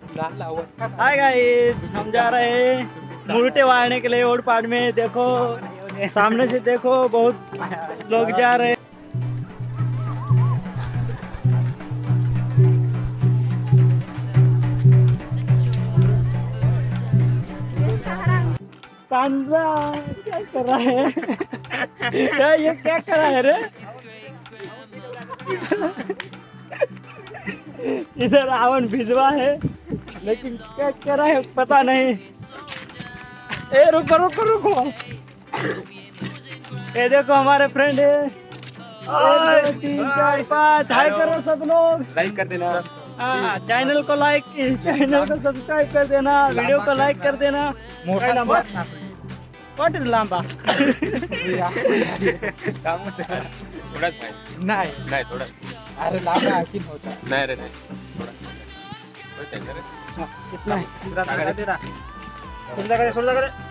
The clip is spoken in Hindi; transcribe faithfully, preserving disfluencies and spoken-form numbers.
हाय गाइस, हम जा रहे हैं मुर्टे वाड़ने के लिए ओडपाड़ में। देखो सामने से देखो, बहुत लोग जा रहे हैं। तांजा क्या कर रहा है? क्या ये क्या कर रहा है रे? इधर रावण भिजवा है, लेकिन क्या कर रहा है पता नहीं। ए रुको रुको रुको, ये देखो हमारे फ्रेंड है। एक, दो, तीन, चार, पाँच। हाय करो सब लोग, लाइक कर देना। हाँ, चैनल को लाइक, चैनल को सब्सक्राइब कर देना, वीडियो को लाइक कर देना। लंबा व्हाट इज लंबा? नहीं नहीं थोड़ा, अरे लांबा आखिर होता नहीं रे, नहीं थोड़ा थोड़ा टेंशन है। कितना है? थोड़ा सा कर दे, थोड़ा सा कर दे।